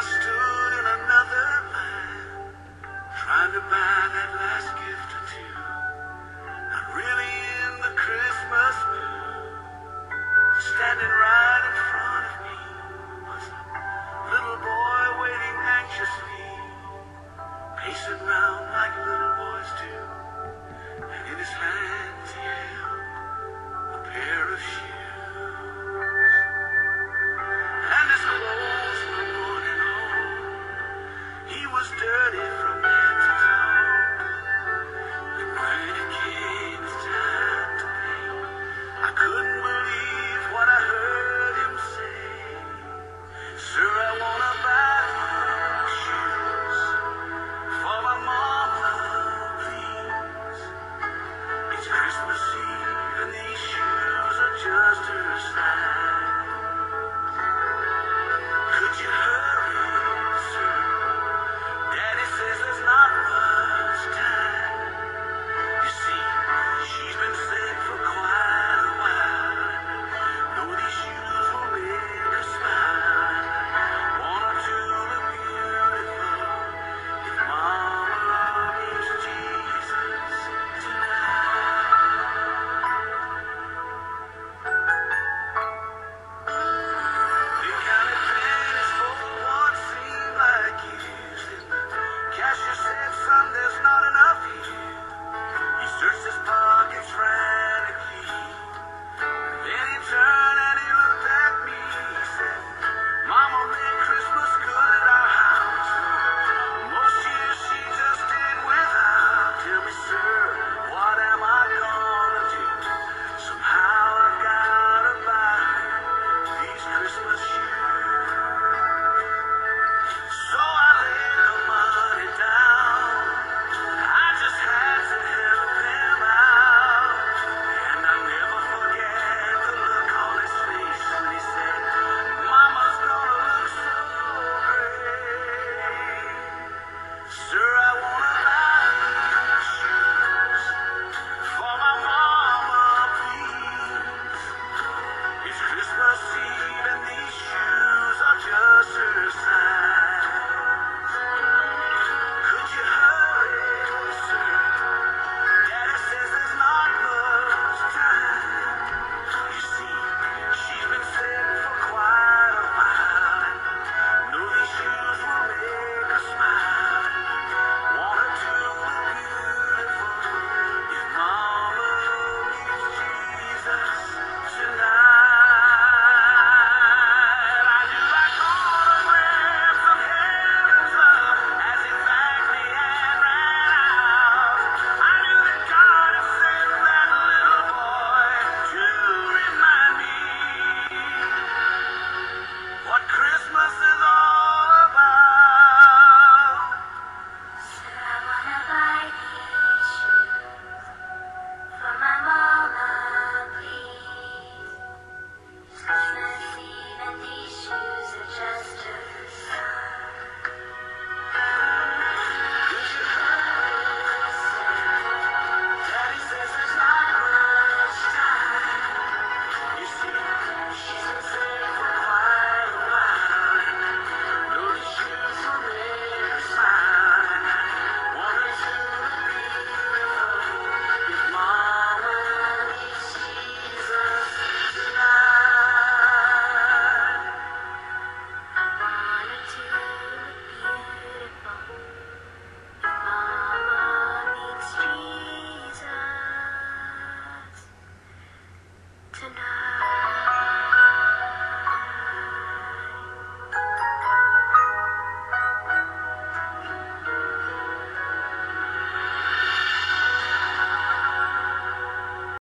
stood in another line, trying to buy that last gift or two. Not really in the Christmas mood. Standing right in front of me was a little boy waiting anxiously, pacing round like little boys do. And in his hands he held a pair of shoes. And his clothes were worn and old. He was dirty from head to toe. And when it came his time to pay, I couldn't believe what I heard him say. Sir, I wanna buy you shoes for my mama, please. It's Christmas Eve and these shoes are just her size.